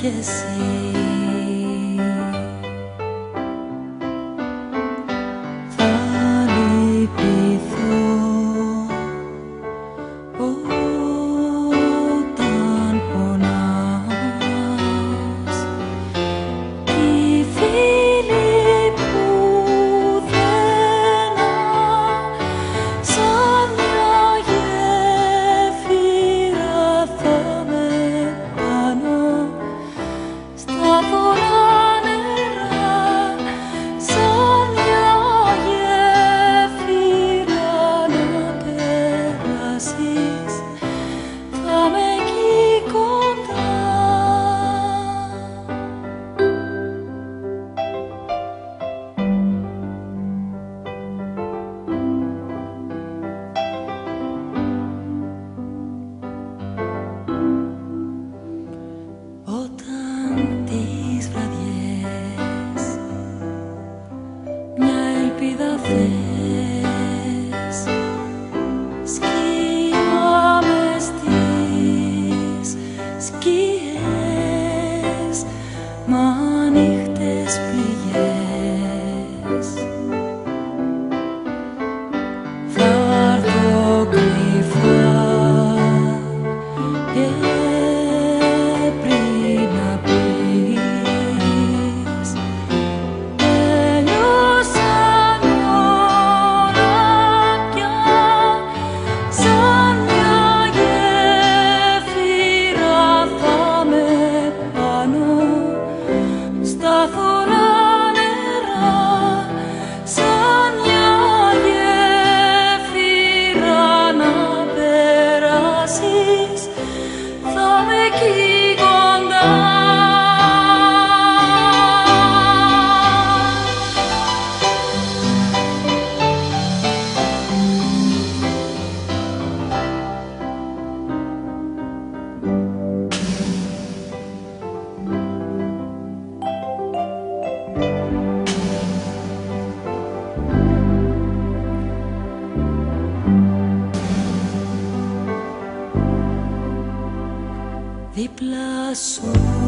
εσύ. Θα λυπηθώ όταν πονάς. Οι φίλοι που δένα σαν μια γέφυρα θα με πάνω στα θωρά νερά, σαν μια γέφυρα να περάσεις, θα με εκεί κοντά. Όταν τις βραδιές μια ελπίδα θες, σκύμα μες στις σκιές, μα ανοιχτές πληγές. Θα έρθω κρυφά και πριν να πεις τέλειωσαν όλα πια, σαν μια γέφυρα θα με πάνω στα θωρά νερά, σαν μια γέφυρα να περάσεις, θα με εκεί κοντά. Δίπλα σου